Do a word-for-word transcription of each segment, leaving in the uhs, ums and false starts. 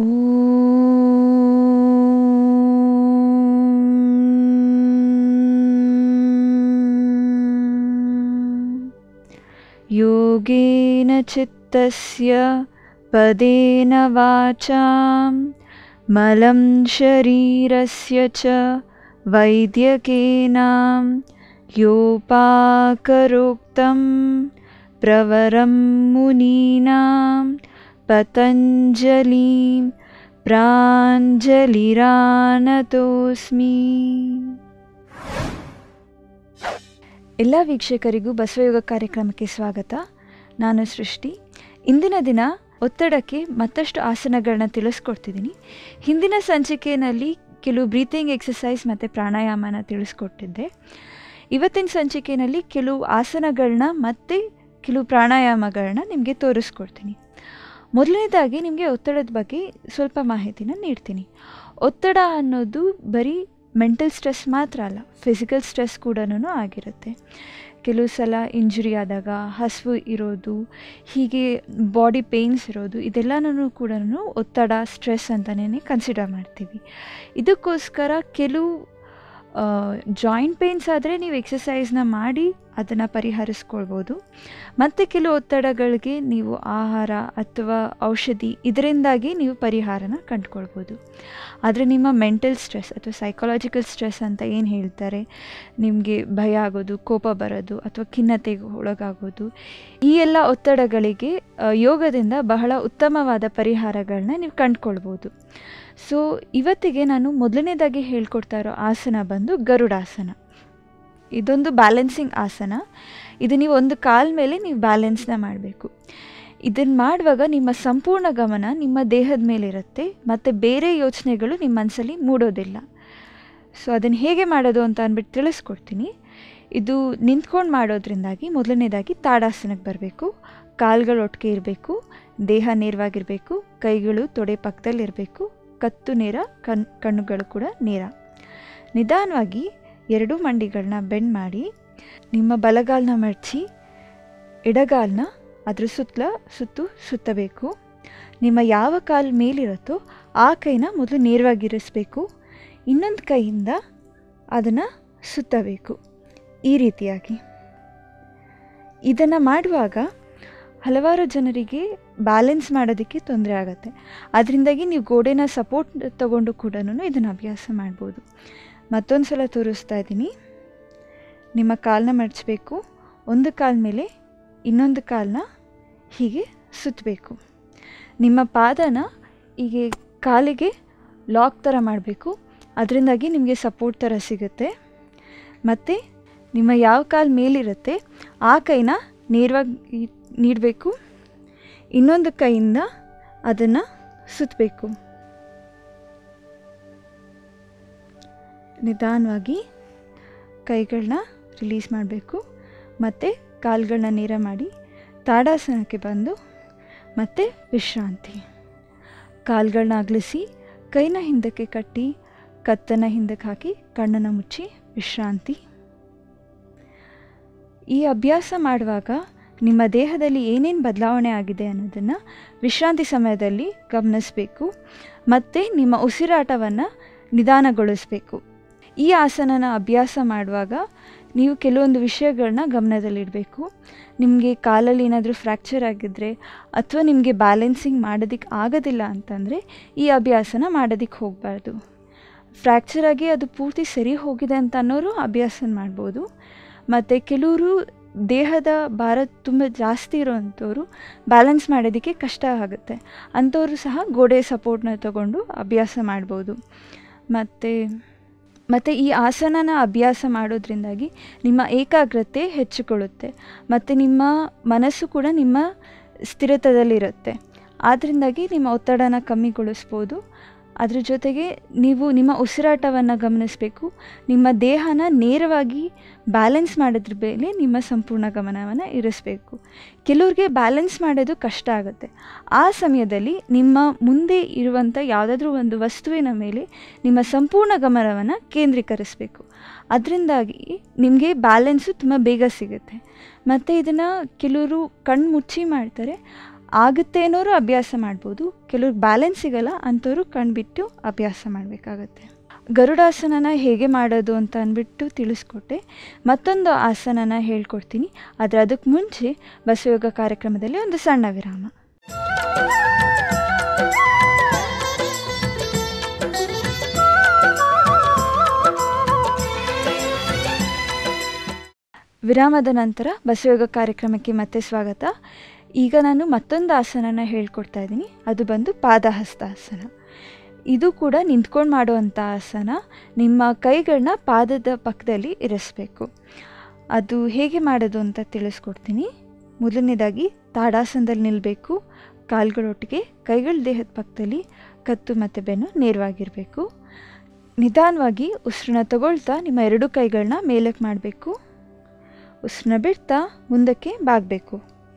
ಯೋಗೇನ ಚಿತ್ತಸ್ಯ ಪದೇನ ವಾಚಾಂ ಮಲಂ ಶರೀರಸ್ಯ ಚ ವೈದ್ಯಕೇನ ಯೋಪಾಕರೋಕ್ತಂ ಪ್ರವರಂ ಮುನೀನಾಂ ಪತಂಜಲಿಂ ಪ್ರಾಂಜಲಿರಾನತೋಸ್ಮಿ. ಎಲ್ಲ ವೀಕ್ಷಕರಿಗೂ ಬಸವಯೋಗ ಕಾರ್ಯಕ್ರಮಕ್ಕೆ ಸ್ವಾಗತ. ನಾನು ಸೃಷ್ಟಿ. ಇಂದಿನ ದಿನ ಒತ್ತಡಕ್ಕೆ ಮತ್ತಷ್ಟು ಆಸನಗಳನ್ನ ತಿಳಿಸ್ಕೊಡ್ತಿದ್ದೀನಿ. ಹಿಂದಿನ ಸಂಚಿಕೆಯಲ್ಲಿ ಕೆಲವು ಬ್ರೀತಿಂಗ್ ಎಕ್ಸಸೈಸ್ ಮತ್ತು ಪ್ರಾಣಾಯಾಮನ ತಿಳಿಸ್ಕೊಟ್ಟಿದ್ದೆ. ಇವತ್ತಿನ ಸಂಚಿಕೆಯಲ್ಲಿ ಕೆಲವು ಆಸನಗಳನ್ನ ಮತ್ತು ಕೆಲವು ಪ್ರಾಣಾಯಾಮಗಳನ್ನ ನಿಮಗೆ ತೋರಿಸ್ಕೊಡ್ತೀನಿ. ಮೊದಲನೇದಾಗಿ ನಿಮಗೆ ಒತ್ತಡದ ಬಗ್ಗೆ ಸ್ವಲ್ಪ ಮಾಹಿತಿನ ನೀಡ್ತೀನಿ. ಒತ್ತಡ ಅನ್ನೋದು ಬರೀ ಮೆಂಟಲ್ ಸ್ಟ್ರೆಸ್ ಮಾತ್ರ ಅಲ್ಲ, ಫಿಸಿಕಲ್ ಸ್ಟ್ರೆಸ್ ಕೂಡ ಆಗಿರುತ್ತೆ. ಕೆಲವು ಸಲ ಇಂಜುರಿ ಆದಾಗ, ಹಸಿವು ಇರೋದು, ಹೀಗೆ ಬಾಡಿ ಪೇಯ್ನ್ಸ್ ಇರೋದು, ಇದೆಲ್ಲನೂ ಕೂಡ ಒತ್ತಡ, ಸ್ಟ್ರೆಸ್ ಅಂತಲೇ ಕನ್ಸಿಡರ್ ಮಾಡ್ತೀವಿ. ಇದಕ್ಕೋಸ್ಕರ ಕೆಲವು ಜಾಯಿಂಟ್ ಪೇಯ್ನ್ಸ್ ಆದರೆ ನೀವು ಎಕ್ಸಸೈಸ್ನ ಮಾಡಿ ಅದನ್ನು ಪರಿಹರಿಸ್ಕೊಳ್ಬೋದು. ಮತ್ತು ಕೆಲವು ಒತ್ತಡಗಳಿಗೆ ನೀವು ಆಹಾರ ಅಥವಾ ಔಷಧಿ ಇದರಿಂದಾಗಿ ನೀವು ಪರಿಹಾರನ ಕಂಡುಕೊಳ್ಬೋದು. ಆದರೆ ನಿಮ್ಮ ಮೆಂಟಲ್ ಸ್ಟ್ರೆಸ್ ಅಥವಾ ಸೈಕಾಲಜಿಕಲ್ ಸ್ಟ್ರೆಸ್ ಅಂತ ಏನು ಹೇಳ್ತಾರೆ, ನಿಮಗೆ ಭಯ ಆಗೋದು, ಕೋಪ ಬರೋದು ಅಥವಾ ಖಿನ್ನತೆಗೆ ಒಳಗಾಗೋದು, ಈ ಎಲ್ಲ ಒತ್ತಡಗಳಿಗೆ ಯೋಗದಿಂದ ಬಹಳ ಉತ್ತಮವಾದ ಪರಿಹಾರಗಳನ್ನ ನೀವು ಕಂಡುಕೊಳ್ಬೋದು. ಸೊ ಇವತ್ತಿಗೆ ನಾನು ಮೊದಲನೇದಾಗಿ ಹೇಳ್ಕೊಡ್ತಾ ಇರೋ ಆಸನ ಬಂದು ಗರುಡಾಸನ. ಇದೊಂದು ಬ್ಯಾಲೆನ್ಸಿಂಗ್ ಆಸನ. ಇದು ನೀವು ಒಂದು ಕಾಲ ಮೇಲೆ ನೀವು ಬ್ಯಾಲೆನ್ಸ್ನ ಮಾಡಬೇಕು. ಇದನ್ನು ಮಾಡುವಾಗ ನಿಮ್ಮ ಸಂಪೂರ್ಣ ಗಮನ ನಿಮ್ಮ ದೇಹದ ಮೇಲಿರುತ್ತೆ ಮತ್ತು ಬೇರೆ ಯೋಚನೆಗಳು ನಿಮ್ಮ ಮನಸ್ಸಲ್ಲಿ ಮೂಡೋದಿಲ್ಲ. ಸೊ ಅದನ್ನು ಹೇಗೆ ಮಾಡೋದು ಅಂತ ಅಂದ್ಬಿಟ್ಟು ತಿಳಿಸ್ಕೊಡ್ತೀನಿ. ಇದು ನಿಂತ್ಕೊಂಡು ಮಾಡೋದ್ರಿಂದಾಗಿ ಮೊದಲನೇದಾಗಿ ತಾಡಾಸನಕ್ಕೆ ಬರಬೇಕು. ಕಾಲುಗಳು ಒಟ್ಟಿಗೆ ಇರಬೇಕು, ದೇಹ ನೇರವಾಗಿರಬೇಕು, ಕೈಗಳು ತೊಡೆ ಪಕ್ಕದಲ್ಲಿರಬೇಕು, ಕತ್ತು ನೇರ, ಕಣ್ ಕಣ್ಣುಗಳು ಕೂಡ ನೇರ. ನಿಧಾನವಾಗಿ ಎರಡೂ ಮಂಡಿಗಳನ್ನ ಬೆಂಡ್ ಮಾಡಿ ನಿಮ್ಮ ಬಲಗಾಲನ್ನ ಮಡಚಿ ಎಡಗಾಲನ್ನ ಅದ್ರ ಸುತ್ತಲ ಸುತ್ತು ಸುತ್ತಬೇಕು. ನಿಮ್ಮ ಯಾವ ಕಾಲು ಮೇಲಿರುತ್ತೋ ಆ ಕೈನ ಮೊದಲು ನೇರವಾಗಿರಿಸಬೇಕು. ಇನ್ನೊಂದು ಕೈಯಿಂದ ಅದನ್ನು ಸುತ್ತಬೇಕು. ಈ ರೀತಿಯಾಗಿ ಇದನ್ನು ಮಾಡುವಾಗ ಹಲವಾರು ಜನರಿಗೆ ಬ್ಯಾಲೆನ್ಸ್ ಮಾಡೋದಕ್ಕೆ ತೊಂದರೆ ಆಗುತ್ತೆ. ಅದರಿಂದಾಗಿ ನೀವು ಗೋಡೆನ ಸಪೋರ್ಟ್ ತಗೊಂಡು ಕೂಡ ಇದನ್ನು ಅಭ್ಯಾಸ ಮಾಡ್ಬೋದು. ಮತ್ತೊಂದು ಸಲ ತೋರಿಸ್ತಾ ಇದ್ದೀನಿ. ನಿಮ್ಮ ಕಾಲನ್ನ ಮಡಚಬೇಕು. ಒಂದು ಕಾಲ ಮೇಲೆ ಇನ್ನೊಂದು ಕಾಲನ್ನ ಹೀಗೆ ಸುತ್ತಬೇಕು. ನಿಮ್ಮ ಪಾದನ ಹೀಗೆ ಕಾಲಿಗೆ ಲಾಕ್ ಥರ ಮಾಡಬೇಕು. ಅದರಿಂದಾಗಿ ನಿಮಗೆ ಸಪೋರ್ಟ್ ಥರ ಸಿಗುತ್ತೆ. ಮತ್ತು ನಿಮ್ಮ ಯಾವ ಕಾಲು ಮೇಲಿರುತ್ತೆ ಆ ಕೈನ ನೇರವಾಗಿ ನೀಡಬೇಕು. ಇನ್ನೊಂದು ಕೈಯಿಂದ ಅದನ್ನು ಸುತ್ತಬೇಕು. ನಿಧಾನವಾಗಿ ಕೈಗಳನ್ನ ರಿಲೀಸ್ ಮಾಡಬೇಕು ಮತ್ತು ಕಾಲುಗಳನ್ನ ನೇರ ಮಾಡಿ ತಾಡಾಸನಕ್ಕೆ ಬಂದು ಮತ್ತು ವಿಶ್ರಾಂತಿ. ಕಾಲುಗಳನ್ನ ಅಗಲಿಸಿ ಕೈನ ಹಿಂದಕ್ಕೆ ಕಟ್ಟಿ ಕತ್ತನ್ನು ಹಿಂದಕ್ಕೆ ಹಾಕಿ ಕಣ್ಣನ್ನು ಮುಚ್ಚಿ ವಿಶ್ರಾಂತಿ. ಈ ಅಭ್ಯಾಸ ಮಾಡುವಾಗ ನಿಮ್ಮ ದೇಹದಲ್ಲಿ ಏನೇನು ಬದಲಾವಣೆ ಆಗಿದೆ ಅನ್ನೋದನ್ನು ವಿಶ್ರಾಂತಿ ಸಮಯದಲ್ಲಿ ಗಮನಿಸಬೇಕು ಮತ್ತು ನಿಮ್ಮ ಉಸಿರಾಟವನ್ನು ನಿಧಾನಗೊಳಿಸಬೇಕು. ಈ ಆಸನನ ಅಭ್ಯಾಸ ಮಾಡುವಾಗ ನೀವು ಕೆಲವೊಂದು ವಿಷಯಗಳನ್ನ ಗಮನದಲ್ಲಿಡಬೇಕು. ನಿಮಗೆ ಕಾಲಲ್ಲಿ ಏನಾದರೂ ಫ್ರ್ಯಾಕ್ಚರ್ ಆಗಿದ್ದರೆ ಅಥವಾ ನಿಮಗೆ ಬ್ಯಾಲೆನ್ಸಿಂಗ್ ಮಾಡೋದಕ್ಕೆ ಆಗೋದಿಲ್ಲ ಅಂತಂದರೆ ಈ ಅಭ್ಯಾಸನ ಮಾಡೋದಕ್ಕೆ ಹೋಗಬಾರ್ದು. ಫ್ರ್ಯಾಕ್ಚರ್ ಆಗಿ ಅದು ಪೂರ್ತಿ ಸರಿ ಹೋಗಿದೆ ಅಂತ ಅನ್ನೋರು ಅಭ್ಯಾಸ ಮಾಡ್ಬೋದು. ಮತ್ತು ಕೆಲವರು ದೇಹದ ಭಾರ ತುಂಬ ಜಾಸ್ತಿ ಇರೋವಂಥವ್ರು ಬ್ಯಾಲೆನ್ಸ್ ಮಾಡೋದಕ್ಕೆ ಕಷ್ಟ ಆಗುತ್ತೆ. ಅಂಥವರು ಸಹ ಗೋಡೆ ಸಪೋರ್ಟ್ನ ತಗೊಂಡು ಅಭ್ಯಾಸ ಮಾಡ್ಬೋದು. ಮತ್ತು ಮತ್ತು ಈ ಆಸನನ ಅಭ್ಯಾಸ ಮಾಡೋದ್ರಿಂದಾಗಿ ನಿಮ್ಮ ಏಕಾಗ್ರತೆ ಹೆಚ್ಚಿಕೊಳ್ಳುತ್ತೆ ಮತ್ತು ನಿಮ್ಮ ಮನಸ್ಸು ಕೂಡ ನಿಮ್ಮ ಸ್ಥಿರತದಲ್ಲಿರುತ್ತೆ. ಆದ್ದರಿಂದಾಗಿ ನಿಮ್ಮ ಒತ್ತಡನ ಕಮ್ಮಿಗೊಳಿಸ್ಬೋದು. ಅದ್ರ ಜೊತೆಗೆ ನೀವು ನಿಮ್ಮ ಉಸಿರಾಟವನ್ನು ಗಮನಿಸಬೇಕು. ನಿಮ್ಮ ದೇಹನ ನೇರವಾಗಿ ಬ್ಯಾಲೆನ್ಸ್ ಮಾಡೋದ್ರ ಮೇಲೆ ನಿಮ್ಮ ಸಂಪೂರ್ಣ ಗಮನವನ್ನು ಇರಿಸಬೇಕು. ಕೆಲವ್ರಿಗೆ ಬ್ಯಾಲೆನ್ಸ್ ಮಾಡೋದು ಕಷ್ಟ ಆಗುತ್ತೆ. ಆ ಸಮಯದಲ್ಲಿ ನಿಮ್ಮ ಮುಂದೆ ಇರುವಂಥ ಯಾವುದಾದ್ರೂ ಒಂದು ವಸ್ತುವಿನ ಮೇಲೆ ನಿಮ್ಮ ಸಂಪೂರ್ಣ ಗಮನವನ್ನು ಕೇಂದ್ರೀಕರಿಸಬೇಕು. ಅದರಿಂದಾಗಿ ನಿಮಗೆ ಬ್ಯಾಲೆನ್ಸು ತುಂಬ ಬೇಗ ಸಿಗುತ್ತೆ. ಮತ್ತು ಇದನ್ನು ಕೆಲವರು ಕಣ್ಣು ಮುಚ್ಚಿ ಮಾಡ್ತಾರೆ. ಆಗುತ್ತೆ ಅನ್ನೋರು ಅಭ್ಯಾಸ ಮಾಡ್ಬೋದು, ಕೆಲವ್ರು ಬ್ಯಾಲೆನ್ಸ್ ಸಿಗಲ್ಲ ಅಂಥವ್ರು ಕಣ್ಬಿಟ್ಟು ಅಭ್ಯಾಸ ಮಾಡಬೇಕಾಗತ್ತೆ. ಗರುಡಾಸನನ ಹೇಗೆ ಮಾಡೋದು ಅಂತ ಅಂದ್ಬಿಟ್ಟು ತಿಳಿಸ್ಕೊಟ್ಟೆ. ಮತ್ತೊಂದು ಆಸನನ ಹೇಳ್ಕೊಡ್ತೀನಿ, ಆದರೆ ಅದಕ್ಕೆ ಮುಂಚೆ ಬಸವಯೋಗ ಕಾರ್ಯಕ್ರಮದಲ್ಲಿ ಒಂದು ಸಣ್ಣ ವಿರಾಮ. ವಿರಾಮದ ನಂತರ ಬಸವಯೋಗ ಕಾರ್ಯಕ್ರಮಕ್ಕೆ ಮತ್ತೆ ಸ್ವಾಗತ. ಈಗ ನಾನು ಮತ್ತೊಂದು ಆಸನನ ಹೇಳ್ಕೊಡ್ತಾ ಇದ್ದೀನಿ, ಅದು ಬಂದು ಪಾದಹಸ್ತಾಸನ. ಇದು ಕೂಡ ನಿಂತ್ಕೊಂಡು ಮಾಡುವಂಥ ಆಸನ. ನಿಮ್ಮ ಕೈಗಳನ್ನ ಪಾದದ ಪಕ್ಕದಲ್ಲಿ ಇರಿಸ್ಬೇಕು. ಅದು ಹೇಗೆ ಮಾಡೋದು ಅಂತ ತಿಳಿಸ್ಕೊಡ್ತೀನಿ. ಮೊದಲನೇದಾಗಿ ತಾಡಾಸನದಲ್ಲಿ ನಿಲ್ಲಬೇಕು, ಕಾಲುಗಳೊಟ್ಟಿಗೆ, ಕೈಗಳ ದೇಹದ ಪಕ್ಕದಲ್ಲಿ, ಕತ್ತು ಮತ್ತು ಬೆನ್ನು ನೇರವಾಗಿರಬೇಕು. ನಿಧಾನವಾಗಿ ಉಸಿರನ್ನ ತಗೊಳ್ತಾ ನಿಮ್ಮ ಎರಡು ಕೈಗಳನ್ನ ಮೇಲಕ್ಕೆ ಮಾಡಬೇಕು. ಉಸಿರನ್ನ ಬಿಡ್ತಾ ಮುಂದಕ್ಕೆ ಬಾಗಬೇಕು.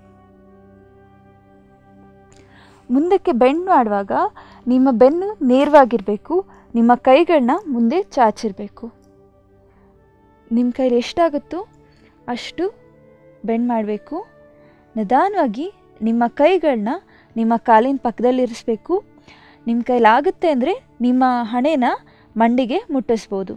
ಮುಂದಕ್ಕೆ ಬೆಂಡ್ ಮಾಡುವಾಗ ನಿಮ್ಮ ಬೆನ್ನು ನೇರವಾಗಿರಬೇಕು, ನಿಮ್ಮ ಕೈಗಳನ್ನ ಮುಂದೆ ಚಾಚಿರಬೇಕು. ನಿಮ್ಮ ಕೈಲಿ ಎಷ್ಟಾಗುತ್ತೋ ಅಷ್ಟು ಬೆಂಡ್ ಮಾಡಬೇಕು. ನಿಧಾನವಾಗಿ ನಿಮ್ಮ ಕೈಗಳನ್ನ ನಿಮ್ಮ ಕಾಲಿನ ಪಕ್ಕದಲ್ಲಿರಿಸ್ಬೇಕು. ನಿಮ್ಮ ಕೈಲಾಗುತ್ತೆ ಅಂದರೆ ನಿಮ್ಮ ಹಣೆನ ಮಂಡಿಗೆ ಮುಟ್ಟಿಸ್ಬೋದು.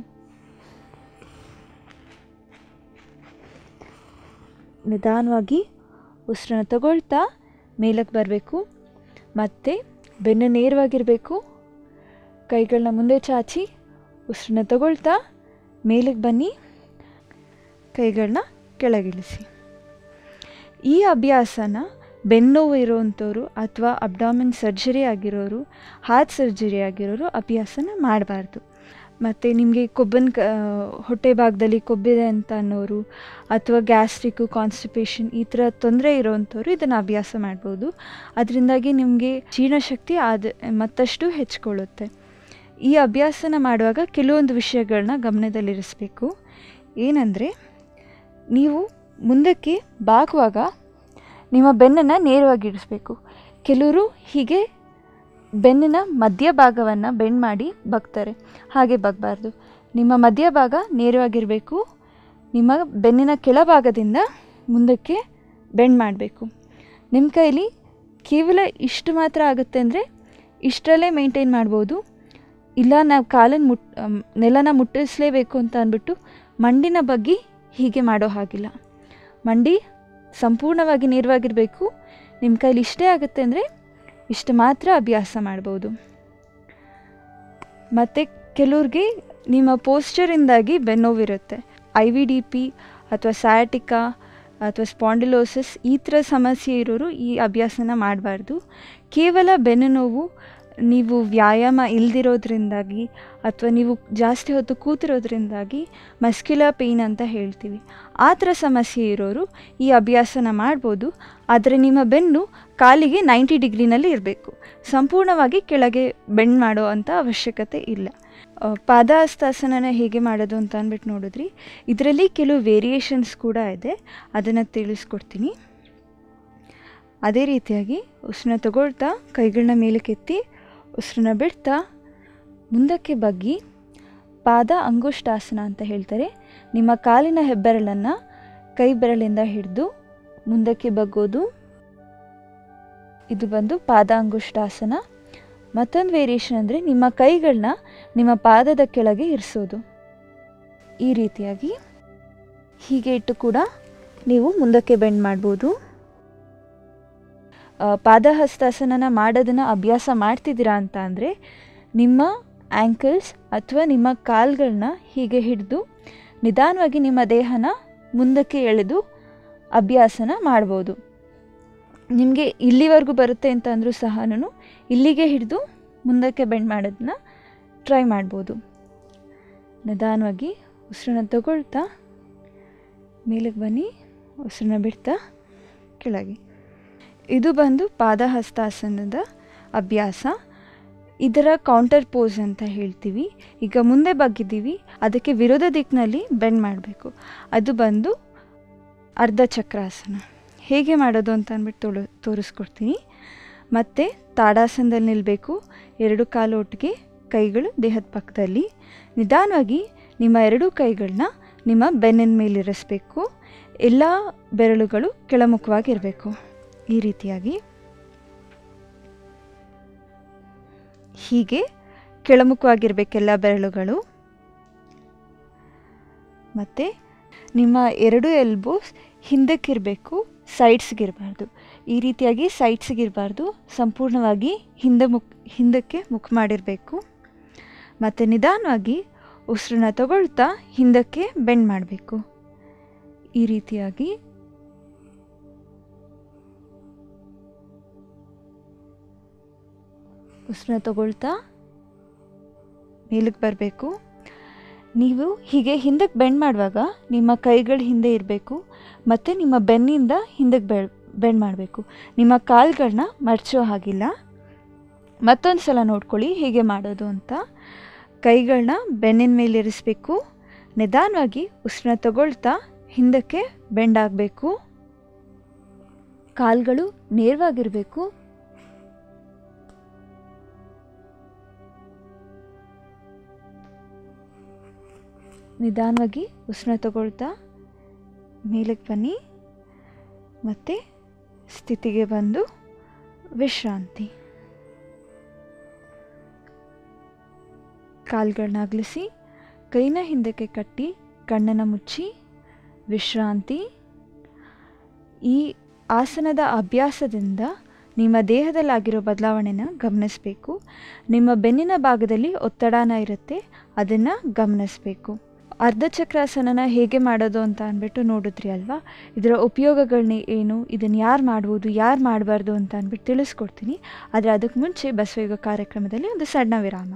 ನಿಧಾನವಾಗಿ ಉಸಿರನ್ನ ತಗೊಳ್ತಾ ಮೇಲಕ್ಕೆ ಬರಬೇಕು. ಮತ್ತು ಬೆನ್ನು ನೇರವಾಗಿರಬೇಕು. ಕೈಗಳನ್ನ ಮುಂದೆ ಚಾಚಿ ಉಸಿರನ್ನ ತಗೊಳ್ತಾ ಮೇಲಕ್ಕೆ ಬನ್ನಿ, ಕೈಗಳನ್ನ ಕೆಳಗಿಳಿಸಿ. ಈ ಅಭ್ಯಾಸನ ಬೆನ್ನೋವು ಇರೋವಂಥವ್ರು ಅಥವಾ ಅಬ್ಡಾಮಿನ್ ಸರ್ಜರಿ ಆಗಿರೋರು, ಹಾರ್ಟ್ ಸರ್ಜರಿ ಆಗಿರೋರು ಅಭ್ಯಾಸನ ಮಾಡಬಾರ್ದು. ಮತ್ತು ನಿಮಗೆ ಕೊಬ್ಬನ ಕ ಹೊಟ್ಟೆ ಭಾಗದಲ್ಲಿ ಕೊಬ್ಬಿದೆ ಅಂತ ಅನ್ನೋರು ಅಥವಾ ಗ್ಯಾಸ್ಟ್ರಿಕ್ಕು, ಕಾನ್ಸ್ಟಿಪೇಷನ್ ಈ ಥರ ತೊಂದರೆ ಇರೋವಂಥವ್ರು ಇದನ್ನು ಅಭ್ಯಾಸ ಮಾಡ್ಬೋದು. ಅದರಿಂದಾಗಿ ನಿಮಗೆ ಜೀರ್ಣಶಕ್ತಿ ಆದ ಮತ್ತಷ್ಟು ಹೆಚ್ಚಿಕೊಳ್ಳುತ್ತೆ. ಈ ಅಭ್ಯಾಸನ ಮಾಡುವಾಗ ಕೆಲವೊಂದು ವಿಷಯಗಳನ್ನ ಗಮನದಲ್ಲಿರಿಸಬೇಕು. ಏನಂದರೆ, ನೀವು ಮುಂದಕ್ಕೆ ಬಾಗುವಾಗ ನಿಮ್ಮ ಬೆನ್ನನ್ನು ನೇರವಾಗಿರಿಸಬೇಕು. ಕೆಲವರು ಹೀಗೆ ಬೆನ್ನಿನ ಮಧ್ಯಭಾಗವನ್ನು ಬೆಂಡ್ ಮಾಡಿ ಬಗ್ತಾರೆ, ಹಾಗೆ ಬಗ್ಬಾರ್ದು. ನಿಮ್ಮ ಮಧ್ಯಭಾಗ ನೇರವಾಗಿರಬೇಕು. ನಿಮ್ಮ ಬೆನ್ನಿನ ಕೆಳಭಾಗದಿಂದ ಮುಂದಕ್ಕೆ ಬೆಂಡ್ ಮಾಡಬೇಕು. ನಿಮ್ಮ ಕೈಲಿ ಕೇವಲ ಇಷ್ಟು ಮಾತ್ರ ಆಗುತ್ತೆ ಅಂದರೆ ಇಷ್ಟರಲ್ಲೇ ಮೇಂಟೈನ್ ಮಾಡ್ಬೋದು. ಇಲ್ಲ ನಾವು ಕಾಲನ್ನು ಮುಟ್ ನೆಲನ ಮುಟ್ಟಿಸಲೇಬೇಕು ಅಂತ ಅಂದ್ಬಿಟ್ಟು ಮಂಡಿನ ಬಗ್ಗೆ ಹೀಗೆ ಮಾಡೋ ಹಾಗಿಲ್ಲ. ಮಂಡಿ ಸಂಪೂರ್ಣವಾಗಿ ನೇರವಾಗಿರಬೇಕು. ನಿಮ್ಮ ಕೈಲಿ ಇಷ್ಟೇ ಆಗುತ್ತೆ ಅಂದರೆ ಇಷ್ಟು ಮಾತ್ರ ಅಭ್ಯಾಸ ಮಾಡ್ಬೋದು. ಮತ್ತು ಕೆಲವ್ರಿಗೆ ನಿಮ್ಮ ಪೋಸ್ಚರಿಂದಾಗಿ ಬೆನ್ನೋವಿರುತ್ತೆ. ಐ ವಿ ಡಿ ಪಿ ಅಥವಾ ಸಯಾಟಿಕಾ ಅಥವಾ ಸ್ಪಾಂಡಿಲೋಸಿಸ್ ಈ ಥರ ಸಮಸ್ಯೆ ಇರೋರು ಈ ಅಭ್ಯಾಸನ ಮಾಡಬಾರ್ದು. ಕೇವಲ ಬೆನ್ನು ನೋವು ನೀವು ವ್ಯಾಯಾಮ ಇಲ್ದಿರೋದ್ರಿಂದಾಗಿ ಅಥವಾ ನೀವು ಜಾಸ್ತಿ ಹೊತ್ತು ಕೂತಿರೋದ್ರಿಂದಾಗಿ ಮಸ್ಕ್ಯುಲರ್ ಪೇಯ್ನ್ ಅಂತ ಹೇಳ್ತೀವಿ, ಆ ಥರ ಸಮಸ್ಯೆ ಇರೋರು ಈ ಅಭ್ಯಾಸನ ಮಾಡ್ಬೋದು. ಆದರೆ ನಿಮ್ಮ ಬೆನ್ನು ಕಾಲಿಗೆ ನೈಂಟಿ ಡಿಗ್ರಿನಲ್ಲಿ ಇರಬೇಕು. ಸಂಪೂರ್ಣವಾಗಿ ಕೆಳಗೆ ಬೆಂಡ್ ಮಾಡೋ ಅಂಥ ಅವಶ್ಯಕತೆ ಇಲ್ಲ. ಪಾದಹಸ್ತಾಸನ ಹೇಗೆ ಮಾಡೋದು ಅಂತ ಅಂದ್ಬಿಟ್ಟು ನೋಡಿದ್ರಿ. ಇದರಲ್ಲಿ ಕೆಲವು ವೇರಿಯೇಷನ್ಸ್ ಕೂಡ ಇದೆ, ಅದನ್ನು ತಿಳಿಸ್ಕೊಡ್ತೀನಿ. ಅದೇ ರೀತಿಯಾಗಿ ಉಸಿರನ್ನ ತಗೊಳ್ತಾ ಕೈಗಳನ್ನ ಮೇಲಕ್ಕೆತ್ತಿ ಉಸಿರನ್ನ ಬಿಡ್ತಾ ಮುಂದಕ್ಕೆ ಬಗ್ಗಿ ಪಾದ ಅಂಗುಷ್ಟಾಸನ ಅಂತ ಹೇಳ್ತಾರೆ. ನಿಮ್ಮ ಕಾಲಿನ ಹೆಬ್ಬೆರಳನ್ನು ಕೈ ಬೆರಳಿಂದ ಹಿಡಿದು ಮುಂದಕ್ಕೆ ಬಗ್ಗೋದು, ಇದು ಬಂದು ಪಾದ ಅಂಗುಷ್ಟಾಸನ. ಮತ್ತೊಂದು ವೇರಿಯೇಷನ್ ಅಂದರೆ ನಿಮ್ಮ ಕೈಗಳನ್ನ ನಿಮ್ಮ ಪಾದದ ಕೆಳಗೆ ಇರಿಸೋದು. ಈ ರೀತಿಯಾಗಿ ಹೀಗೆ ಇಟ್ಟು ಕೂಡ ನೀವು ಮುಂದಕ್ಕೆ ಬೆಂಡ್ ಮಾಡ್ಬೋದು. ಪಾದಹಸ್ತಾಸನ ಮಾಡೋದನ್ನು ಅಭ್ಯಾಸ ಮಾಡ್ತಿದ್ದೀರಾ ಅಂತ ಅಂದರೆ ನಿಮ್ಮ ಆ್ಯಂಕಲ್ಸ್ ಅಥವಾ ನಿಮ್ಮ ಕಾಲುಗಳನ್ನ ಹೀಗೆ ಹಿಡಿದು ನಿಧಾನವಾಗಿ ನಿಮ್ಮ ದೇಹನ ಮುಂದಕ್ಕೆ ಎಳೆದು ಅಭ್ಯಾಸನ ಮಾಡ್ಬೋದು. ನಿಮಗೆ ಇಲ್ಲಿವರೆಗೂ ಬರುತ್ತೆ ಅಂತ ಅಂದರೂ ಸಹ ಇಲ್ಲಿಗೆ ಹಿಡಿದು ಮುಂದಕ್ಕೆ ಬೆಂಡ್ ಮಾಡೋದನ್ನ ಟ್ರೈ ಮಾಡ್ಬೋದು. ನಿಧಾನವಾಗಿ ಉಸಿರನ್ನ ತಗೊಳ್ತಾ ಮೇಲಕ್ಕೆ ಬನ್ನಿ, ಉಸಿರನ್ನ ಬಿಡ್ತಾ ಕೆಳಗೆ. ಇದು ಬಂದು ಪಾದಹಸ್ತಾಸನದ ಅಭ್ಯಾಸ. ಇದರ ಕೌಂಟರ್ ಪೋಸ್ ಅಂತ ಹೇಳ್ತೀವಿ. ಈಗ ಮುಂದೆ ಬಗ್ಗಿದ್ದೀವಿ, ಅದಕ್ಕೆ ವಿರೋಧ ದಿಕ್ಕಿನಲ್ಲಿ ಬೆಂಡ್ ಮಾಡಬೇಕು. ಅದು ಬಂದು ಅರ್ಧ ಚಕ್ರಾಸನ. ಹೇಗೆ ಮಾಡೋದು ಅಂತ ಅಂದ್ಬಿಟ್ಟು ತೋಳು ತೋರಿಸ್ಕೊಡ್ತೀನಿ. ಮತ್ತು ತಾಡಾಸನದಲ್ಲಿ ನಿಲ್ಲಬೇಕು, ಎರಡು ಕಾಲು ಒಟ್ಟಿಗೆ, ಕೈಗಳು ದೇಹದ ಪಕ್ಕದಲ್ಲಿ. ನಿಧಾನವಾಗಿ ನಿಮ್ಮ ಎರಡೂ ಕೈಗಳನ್ನ ನಿಮ್ಮ ಬೆನ್ನಿನ ಮೇಲಿರಿಸಬೇಕು. ಎಲ್ಲ ಬೆರಳುಗಳು ಕೆಳಮುಖವಾಗಿರಬೇಕು. ಈ ರೀತಿಯಾಗಿ ಹೀಗೆ ಕೆಳಮುಖವಾಗಿರಬೇಕೆಲ್ಲ ಬೆರಳುಗಳು. ಮತ್ತು ನಿಮ್ಮ ಎರಡು ಎಲ್ಬೋಸ್ ಹಿಂದಕ್ಕಿರಬೇಕು, ಸೈಡ್ಸ್ಗಿರಬಾರ್ದು. ಈ ರೀತಿಯಾಗಿ ಸೈಡ್ಸ್ಗಿರಬಾರ್ದು, ಸಂಪೂರ್ಣವಾಗಿ ಹಿಂದೆ ಮುಖ ಹಿಂದಕ್ಕೆ ಮುಖ ಮಾಡಿರಬೇಕು. ಮತ್ತು ನಿಧಾನವಾಗಿ ಉಸಿರನ್ನ ತಗೊಳ್ತಾ ಹಿಂದಕ್ಕೆ ಬೆಂಡ್ ಮಾಡಬೇಕು. ಈ ರೀತಿಯಾಗಿ ಉಸಿರನ್ನ ತಗೊಳ್ತಾ ಮೇಲಕ್ಕೆ ಬರಬೇಕು. ನೀವು ಹೀಗೆ ಹಿಂದಕ್ಕೆ ಬೆಂಡ್ ಮಾಡುವಾಗ ನಿಮ್ಮ ಕೈಗಳು ಹಿಂದೆ ಇರಬೇಕು ಮತ್ತು ನಿಮ್ಮ ಬೆನ್ನಿಂದ ಹಿಂದಕ್ಕೆ ಬೆ ಬೆಂಡ್ ಮಾಡಬೇಕು. ನಿಮ್ಮ ಕಾಲುಗಳನ್ನ ಮಡಚೋ ಹಾಗಿಲ್ಲ. ಮತ್ತೊಂದು ಸಲ ನೋಡ್ಕೊಳ್ಳಿ ಹೇಗೆ ಮಾಡೋದು ಅಂತ. ಕೈಗಳನ್ನ ಬೆನ್ನಿನ ಮೇಲೆ ಇರಿಸ್ಬೇಕು. ನಿಧಾನವಾಗಿ ಉಸಿರನ್ನ ತಗೊಳ್ತಾ ಹಿಂದಕ್ಕೆ ಬೆಂಡ್ ಆಗಬೇಕು. ಕಾಲುಗಳು ನೇರವಾಗಿರಬೇಕು. ನಿಧಾನವಾಗಿ ಉಸಿರನ್ನ ತಗೊಳ್ತಾ ಮೇಲಕ್ಕೆ ಬನ್ನಿ ಮತ್ತು ಸ್ಥಿತಿಗೆ ಬಂದು ವಿಶ್ರಾಂತಿ. ಕಾಲುಗಳನ್ನ ಅಗಲಿಸಿ ಕೈನ ಹಿಂದಕ್ಕೆ ಕಟ್ಟಿ ಕಣ್ಣನ್ನು ಮುಚ್ಚಿ ವಿಶ್ರಾಂತಿ. ಈ ಆಸನದ ಅಭ್ಯಾಸದಿಂದ ನಿಮ್ಮ ದೇಹದಲ್ಲಾಗಿರೋ ಬದಲಾವಣೆನ ಗಮನಿಸಬೇಕು. ನಿಮ್ಮ ಬೆನ್ನಿನ ಭಾಗದಲ್ಲಿ ಒತ್ತಡನ ಇರುತ್ತೆ, ಅದನ್ನು ಗಮನಿಸಬೇಕು. ಅರ್ಧಚಕ್ರಾಸನನ ಹೇಗೆ ಮಾಡೋದು ಅಂತ ಅಂದ್ಬಿಟ್ಟು ನೋಡಿದ್ರಿ ಅಲ್ವಾ. ಇದರ ಉಪಯೋಗಗಳನ್ನ ಏನು, ಇದನ್ನು ಯಾರು ಮಾಡ್ಬೋದು ಯಾರು ಮಾಡಬಾರ್ದು ಅಂತ ಅಂದ್ಬಿಟ್ಟು ತಿಳಿಸ್ಕೊಡ್ತೀನಿ. ಆದರೆ ಅದಕ್ಕೆ ಮುಂಚೆ ಬಸವಯೋಗ ಕಾರ್ಯಕ್ರಮದಲ್ಲಿ ಒಂದು ಸಣ್ಣ ವಿರಾಮ.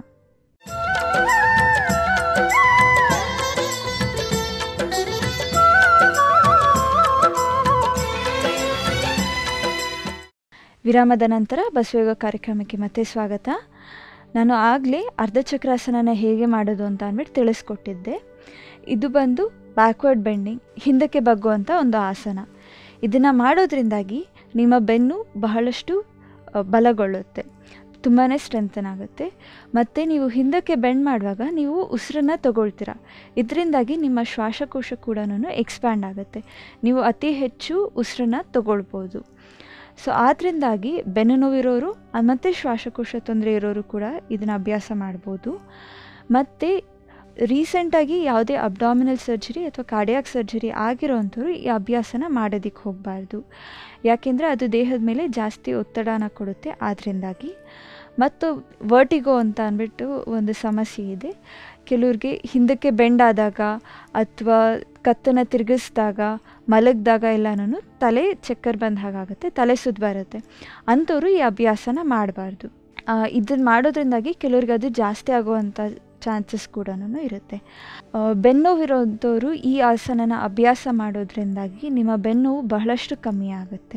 ವಿರಾಮದ ನಂತರ ಬಸವಯೋಗ ಕಾರ್ಯಕ್ರಮಕ್ಕೆ ಮತ್ತೆ ಸ್ವಾಗತ. ನಾನು ಆಗಲೇ ಅರ್ಧಚಕ್ರಾಸನನ ಹೇಗೆ ಮಾಡೋದು ಅಂತ ಅಂದ್ಬಿಟ್ಟು ತಿಳಿಸ್ಕೊಟ್ಟಿದ್ದೆ. ಇದು ಬಂದು ಬ್ಯಾಕ್ವರ್ಡ್ ಬೆಂಡಿಂಗ್, ಹಿಂದಕ್ಕೆ ಬಗ್ಗುವಂಥ ಒಂದು ಆಸನ. ಇದನ್ನು ಮಾಡೋದ್ರಿಂದಾಗಿ ನಿಮ್ಮ ಬೆನ್ನು ಬಹಳಷ್ಟು ಬಲಗೊಳ್ಳುತ್ತೆ, ತುಂಬಾ ಸ್ಟ್ರೆಂಥನ್ ಆಗುತ್ತೆ. ಮತ್ತು ನೀವು ಹಿಂದಕ್ಕೆ ಬೆಂಡ್ ಮಾಡುವಾಗ ನೀವು ಉಸಿರನ್ನು ತಗೊಳ್ತೀರ. ಇದರಿಂದಾಗಿ ನಿಮ್ಮ ಶ್ವಾಸಕೋಶ ಕೂಡ ಎಕ್ಸ್ಪ್ಯಾಂಡ್ ಆಗುತ್ತೆ. ನೀವು ಅತಿ ಹೆಚ್ಚು ಉಸಿರನ್ನು ತಗೊಳ್ಬೋದು. ಸೊ ಆದ್ದರಿಂದಾಗಿ ಬೆನ್ನು ನೋವಿರೋರು ಮತ್ತು ಶ್ವಾಸಕೋಶ ತೊಂದರೆ ಇರೋರು ಕೂಡ ಇದನ್ನು ಅಭ್ಯಾಸ ಮಾಡ್ಬೋದು. ಮತ್ತು ರೀಸೆಂಟಾಗಿ ಯಾವುದೇ ಅಬ್ಡಾಮಿನಲ್ ಸರ್ಜರಿ ಅಥವಾ ಕಾರ್ಡಿಯಾಕ್ ಸರ್ಜರಿ ಆಗಿರೋವಂಥವ್ರು ಈ ಅಭ್ಯಾಸನ ಮಾಡೋದಕ್ಕೆ ಹೋಗಬಾರ್ದು. ಯಾಕೆಂದರೆ ಅದು ದೇಹದ ಮೇಲೆ ಜಾಸ್ತಿ ಒತ್ತಡನ ಕೊಡುತ್ತೆ. ಆದ್ದರಿಂದಾಗಿ ಮತ್ತು ವರ್ಟಿಗೋ ಅಂತ ಅಂದ್ಬಿಟ್ಟು ಒಂದು ಸಮಸ್ಯೆ ಇದೆ. ಕೆಲವ್ರಿಗೆ ಹಿಂದಕ್ಕೆ ಬೆಂಡ್ ಆದಾಗ ಅಥವಾ ಕತ್ತನ್ನು ತಿರುಗಿಸಿದಾಗ ಮಲಗಿದಾಗ ಎಲ್ಲನೂ ತಲೆ ಚಕ್ಕರ್ ಬಂದ ಹಾಗಾಗುತ್ತೆ, ತಲೆ ಸುತ್ತ ಬರುತ್ತೆ. ಅಂಥವ್ರು ಈ ಅಭ್ಯಾಸನ ಮಾಡಬಾರ್ದು. ಇದನ್ನು ಮಾಡೋದ್ರಿಂದಾಗಿ ಕೆಲವ್ರಿಗೆ ಅದು ಜಾಸ್ತಿ ಆಗುವಂಥ ಚಾನ್ಸಸ್ ಕೂಡ ಇರುತ್ತೆ. ಬೆನ್ನೋವಿರೋಂಥವ್ರು ಈ ಆಸನನ ಅಭ್ಯಾಸ ಮಾಡೋದ್ರಿಂದಾಗಿ ನಿಮ್ಮ ಬೆನ್ನೋವು ಬಹಳಷ್ಟು ಕಮ್ಮಿ ಆಗುತ್ತೆ.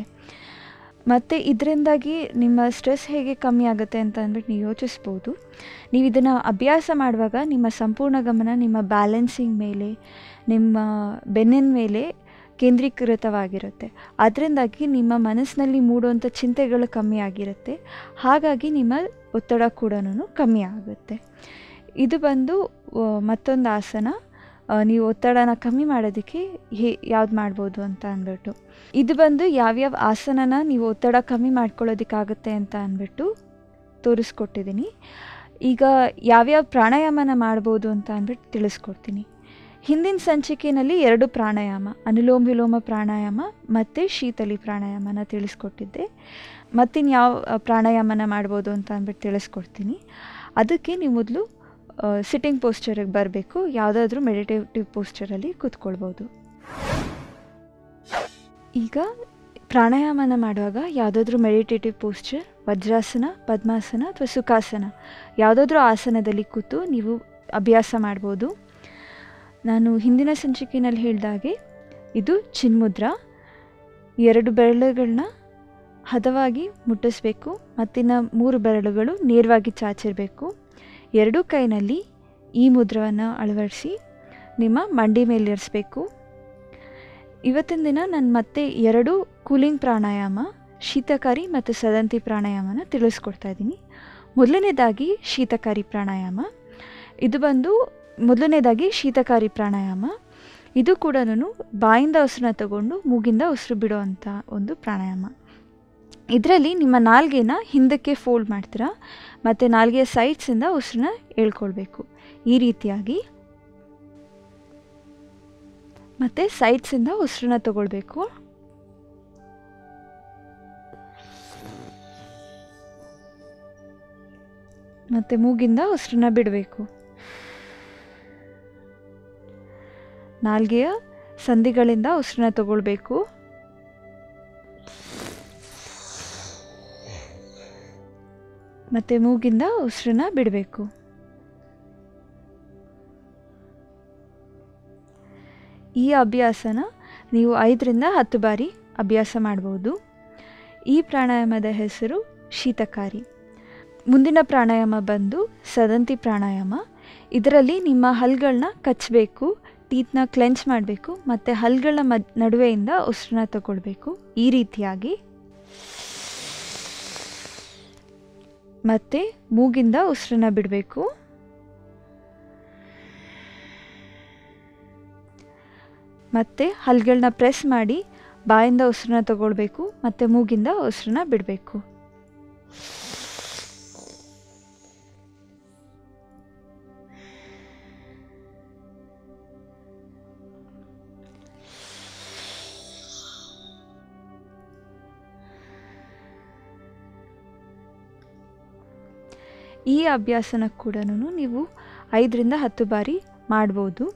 ಮತ್ತು ಇದರಿಂದಾಗಿ ನಿಮ್ಮ ಸ್ಟ್ರೆಸ್ ಹೇಗೆ ಕಮ್ಮಿ ಆಗುತ್ತೆ ಅಂತ ಅಂದ್ಬಿಟ್ಟು ನೀವು ಯೋಚಿಸ್ಬೋದು. ನೀವು ಇದನ್ನು ಅಭ್ಯಾಸ ಮಾಡುವಾಗ ನಿಮ್ಮ ಸಂಪೂರ್ಣ ಗಮನ ನಿಮ್ಮ ಬ್ಯಾಲೆನ್ಸಿಂಗ್ ಮೇಲೆ, ನಿಮ್ಮ ಬೆನ್ನಿನ ಮೇಲೆ ಕೇಂದ್ರೀಕೃತವಾಗಿರುತ್ತೆ. ಅದರಿಂದಾಗಿ ನಿಮ್ಮ ಮನಸ್ಸಿನಲ್ಲಿ ಮೂಡುವಂಥ ಚಿಂತೆಗಳು ಕಮ್ಮಿ ಆಗಿರುತ್ತೆ. ಹಾಗಾಗಿ ನಿಮ್ಮ ಒತ್ತಡ ಕೂಡ ಕಮ್ಮಿ ಆಗುತ್ತೆ. ಇದು ಬಂದು ಮತ್ತೊಂದು ಆಸನ. ನೀವು ಒತ್ತಡನ ಕಮ್ಮಿ ಮಾಡೋದಕ್ಕೆ ಹೇ ಯಾವ್ದು ಮಾಡ್ಬೋದು ಅಂತ ಅಂದ್ಬಿಟ್ಟು, ಇದು ಬಂದು ಯಾವ್ಯಾವ ಆಸನನ ನೀವು ಒತ್ತಡ ಕಮ್ಮಿ ಮಾಡ್ಕೊಳ್ಳೋದಕ್ಕಾಗುತ್ತೆ ಅಂತ ಅಂದ್ಬಿಟ್ಟು ತೋರಿಸ್ಕೊಟ್ಟಿದ್ದೀನಿ. ಈಗ ಯಾವ್ಯಾವ ಪ್ರಾಣಾಯಾಮನ ಮಾಡ್ಬೋದು ಅಂತ ಅಂದ್ಬಿಟ್ಟು ತಿಳಿಸ್ಕೊಡ್ತೀನಿ. ಹಿಂದಿನ ಸಂಚಿಕೆಯಲ್ಲಿ ಎರಡು ಪ್ರಾಣಾಯಾಮ, ಅನುಲೋಮ ವಿಲೋಮ ಪ್ರಾಣಾಯಾಮ ಮತ್ತು ಶೀತಲಿ ಪ್ರಾಣಾಯಾಮನ ತಿಳಿಸ್ಕೊಟ್ಟಿದ್ದೆ. ಮತ್ತಿನ್ನು ಯಾವ ಪ್ರಾಣಾಯಾಮನ ಮಾಡ್ಬೋದು ಅಂತ ಅಂದ್ಬಿಟ್ಟು ತಿಳಿಸ್ಕೊಡ್ತೀನಿ. ಅದಕ್ಕೆ ನೀವು ಮೊದಲು ಸಿಟ್ಟಿಂಗ್ ಪೋಸ್ಚರಿಗೆ ಬರಬೇಕು. ಯಾವುದಾದ್ರೂ ಮೆಡಿಟೇಟಿವ್ ಪೋಸ್ಚರಲ್ಲಿ ಕೂತ್ಕೊಳ್ಬೋದು. ಈಗ ಪ್ರಾಣಾಯಾಮನ ಮಾಡುವಾಗ ಯಾವುದಾದ್ರೂ ಮೆಡಿಟೇಟಿವ್ ಪೋಸ್ಚರ್, ವಜ್ರಾಸನ, ಪದ್ಮಾಸನ ಅಥವಾ ಸುಖಾಸನ ಯಾವುದಾದ್ರೂ ಆಸನದಲ್ಲಿ ಕೂತು ನೀವು ಅಭ್ಯಾಸ ಮಾಡ್ಬೋದು. ನಾನು ಹಿಂದಿನ ಸಂಚಿಕೆಯಲ್ಲಿ ಹೇಳಿದಾಗೆ ಇದು ಚಿನ್ಮುದ್ರ. ಎರಡು ಬೆರಳುಗಳನ್ನ ಹದವಾಗಿ ಮುಟ್ಟಿಸ್ಬೇಕು. ಮತ್ತಿನ ಮೂರು ಬೆರಳುಗಳು ನೇರವಾಗಿ ಚಾಚಿರಬೇಕು. ಎರಡೂ ಕೈನಲ್ಲಿ ಈ ಮುದ್ರವನ್ನು ಅಳವಡಿಸಿ ನಿಮ್ಮ ಮಂಡಿ ಮೇಲೆ ಇರಿಸ್ಬೇಕು. ಇವತ್ತಿನ ದಿನ ನಾನು ಮತ್ತೆ ಎರಡು ಕೂಲಿಂಗ್ ಪ್ರಾಣಾಯಾಮ, ಶೀತಕಾರಿ ಮತ್ತು ಸದಂತಿ ಪ್ರಾಣಾಯಾಮನ ತಿಳಿಸ್ಕೊಡ್ತಾ ಇದ್ದೀನಿ. ಮೊದಲನೇದಾಗಿ ಶೀತಕಾರಿ ಪ್ರಾಣಾಯಾಮ. ಇದು ಬಂದು ಮೊದಲನೇದಾಗಿ ಶೀತಕಾರಿ ಪ್ರಾಣಾಯಾಮ. ಇದು ಕೂಡ ಬಾಯಿಂದ ಉಸಿರನ್ನ ತಗೊಂಡು ಮೂಗಿಂದ ಉಸಿರು ಬಿಡೋ ಅಂಥ ಒಂದು ಪ್ರಾಣಾಯಾಮ. ಇದರಲ್ಲಿ ನಿಮ್ಮ ನಾಲ್ಗೆನ ಹಿಂದಕ್ಕೆ ಫೋಲ್ಡ್ ಮಾಡ್ತೀರಾ ಮತ್ತು ನಾಲ್ಗೆಯ ಸೈಡ್ಸಿಂದ ಉಸಿರನ್ನ ಎಳ್ಕೊಳ್ಬೇಕು. ಈ ರೀತಿಯಾಗಿ ಮತ್ತು ಸೈಡ್ಸಿಂದ ಉಸಿರನ್ನ ತಗೊಳ್ಬೇಕು. ಮತ್ತು ಮೂಗಿಂದ ಉಸಿರನ್ನ ಬಿಡಬೇಕು. ನಾಲ್ಗೆಯ ಸಂಧಿಗಳಿಂದ ಉಸಿರನ್ನ ತಗೊಳ್ಬೇಕು. ಮತ್ತು ಮೂಗಿಂದ ಉಸಿರನ್ನ ಬಿಡಬೇಕು. ಈ ಅಭ್ಯಾಸನ ನೀವು ಐದರಿಂದ ಹತ್ತು ಬಾರಿ ಅಭ್ಯಾಸ ಮಾಡ್ಬೋದು. ಈ ಪ್ರಾಣಾಯಾಮದ ಹೆಸರು ಶೀತಕಾರಿ. ಮುಂದಿನ ಪ್ರಾಣಾಯಾಮ ಬಂದು ಸದಂತಿ ಪ್ರಾಣಾಯಾಮ. ಇದರಲ್ಲಿ ನಿಮ್ಮ ಹಲ್ಗಳನ್ನ ಕಚ್ಚಬೇಕು, ಟೀತ್ನ ಕ್ಲೆಂಚ್ ಮಾಡಬೇಕು ಮತ್ತು ಹಲ್ಗಳ ಮದ್ ನಡುವೆಯಿಂದ ಉಸಿರನ್ನ ತಗೊಳ್ಬೇಕು. ಈ ರೀತಿಯಾಗಿ ಮತ್ತು ಮೂಗಿಂದ ಉಸಿರನ್ನ ಬಿಡಬೇಕು. ಮತ್ತು ಹಲ್ಗಳನ್ನ ಪ್ರೆಸ್ ಮಾಡಿ ಬಾಯಿಂದ ಉಸಿರನ್ನ ತಗೊಳ್ಬೇಕು ಮತ್ತು ಮೂಗಿಂದ ಉಸಿರನ್ನ ಬಿಡಬೇಕು. ಈ ಅಭ್ಯಾಸನ ಕೂಡ ನೀವು ಐದರಿಂದ ಹತ್ತು ಬಾರಿ ಮಾಡ್ಬೋದು.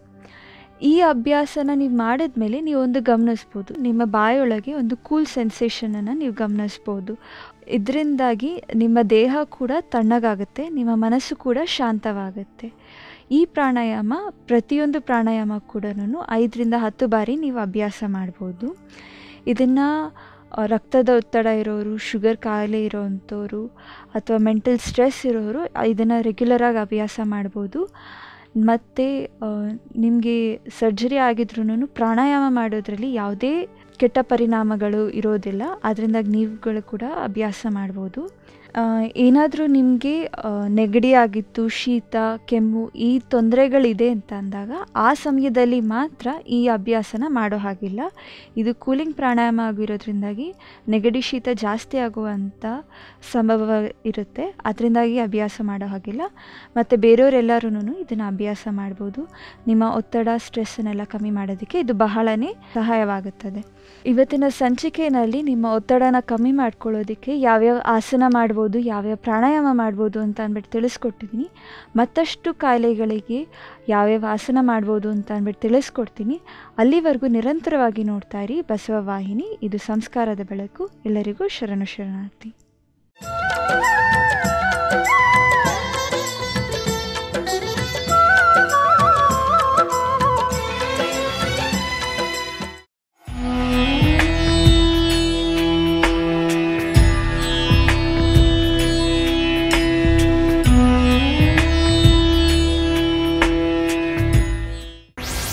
ಈ ಅಭ್ಯಾಸನ ನೀವು ಮಾಡಿದ್ಮೇಲೆ ನೀವು ಒಂದು ಗಮನಿಸ್ಬೋದು, ನಿಮ್ಮ ಬಾಯೊಳಗೆ ಒಂದು ಕೂಲ್ ಸೆನ್ಸೇಷನನ್ನು ನೀವು ಗಮನಿಸ್ಬೋದು. ಇದರಿಂದಾಗಿ ನಿಮ್ಮ ದೇಹ ಕೂಡ ತಣ್ಣಗಾಗುತ್ತೆ, ನಿಮ್ಮ ಮನಸ್ಸು ಕೂಡ ಶಾಂತವಾಗುತ್ತೆ. ಈ ಪ್ರಾಣಾಯಾಮ ಪ್ರತಿಯೊಂದು ಪ್ರಾಣಾಯಾಮ ಕೂಡ ಐದರಿಂದ ಹತ್ತು ಬಾರಿ ನೀವು ಅಭ್ಯಾಸ ಮಾಡ್ಬೋದು. ಇದನ್ನು ರಕ್ತದ ಒತ್ತಡ ಇರೋರು, ಶುಗರ್ ಕಾಯಿಲೆ ಇರೋವಂಥವ್ರು ಅಥವಾ ಮೆಂಟಲ್ ಸ್ಟ್ರೆಸ್ ಇರೋರು ಇದನ್ನು ರೆಗ್ಯುಲರಾಗಿ ಅಭ್ಯಾಸ ಮಾಡ್ಬೋದು. ಮತ್ತು ನಿಮಗೆ ಸರ್ಜರಿ ಆಗಿದ್ರೂ ಪ್ರಾಣಾಯಾಮ ಮಾಡೋದ್ರಲ್ಲಿ ಯಾವುದೇ ಕೆಟ್ಟ ಪರಿಣಾಮಗಳು ಇರೋದಿಲ್ಲ. ಅದರಿಂದ ನೀವುಗಳು ಕೂಡ ಅಭ್ಯಾಸ ಮಾಡ್ಬೋದು. ಏನಾದರೂ ನಿಮಗೆ ನೆಗಡಿ ಆಗಿತ್ತು, ಶೀತ, ಕೆಮ್ಮು ಈ ತೊಂದರೆಗಳಿದೆ ಅಂತ ಅಂದಾಗ ಆ ಸಮಯದಲ್ಲಿ ಮಾತ್ರ ಈ ಅಭ್ಯಾಸನ ಮಾಡೋ ಹಾಗಿಲ್ಲ. ಇದು ಕೂಲಿಂಗ್ ಪ್ರಾಣಾಯಾಮ ಆಗಿರೋದ್ರಿಂದಾಗಿ ನೆಗಡಿ ಶೀತ ಜಾಸ್ತಿ ಆಗುವಂಥ ಸಂಭವ ಇರುತ್ತೆ. ಅದರಿಂದಾಗಿ ಅಭ್ಯಾಸ ಮಾಡೋ ಹಾಗಿಲ್ಲ. ಮತ್ತು ಬೇರೆಯವರೆಲ್ಲರೂ ಇದನ್ನು ಅಭ್ಯಾಸ ಮಾಡ್ಬೋದು. ನಿಮ್ಮ ಒತ್ತಡ, ಸ್ಟ್ರೆಸ್ಸನ್ನೆಲ್ಲ ಕಮ್ಮಿ ಮಾಡೋದಕ್ಕೆ ಇದು ಬಹಳನೇ ಸಹಾಯವಾಗುತ್ತದೆ. ಇವತ್ತಿನ ಸಂಚಿಕೆಯಲ್ಲಿ ನಿಮ್ಮ ಒತ್ತಡನ ಕಮ್ಮಿ ಮಾಡ್ಕೊಳ್ಳೋದಕ್ಕೆ ಯಾವ್ಯಾವ ಆಸನ ಮಾಡ್ಬೋದು, ಯಾವ್ಯಾವ ಪ್ರಾಣಾಯಾಮ ಮಾಡ್ಬೋದು ಅಂತ ಅಂದ್ಬಿಟ್ಟು ತಿಳಿಸ್ಕೊಟ್ಟಿದ್ದೀನಿ. ಮತ್ತಷ್ಟು ಕಾಯಿಲೆಗಳಿಗೆ ಯಾವ್ಯಾವ ಆಸನ ಮಾಡ್ಬೋದು ಅಂತ ಅಂದ್ಬಿಟ್ಟು ತಿಳಿಸ್ಕೊಡ್ತೀನಿ. ಅಲ್ಲಿವರೆಗೂ ನಿರಂತರವಾಗಿ ನೋಡ್ತಾ ಇರಿ ಬಸವ ವಾಹಿನಿ. ಇದು ಸಂಸ್ಕಾರದ ಬೆಳಕು. ಎಲ್ಲರಿಗೂ ಶರಣು ಶರಣಾರ್ಥಿ.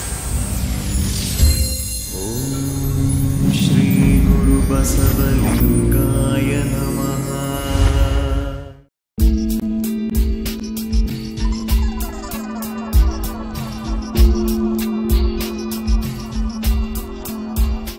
Basava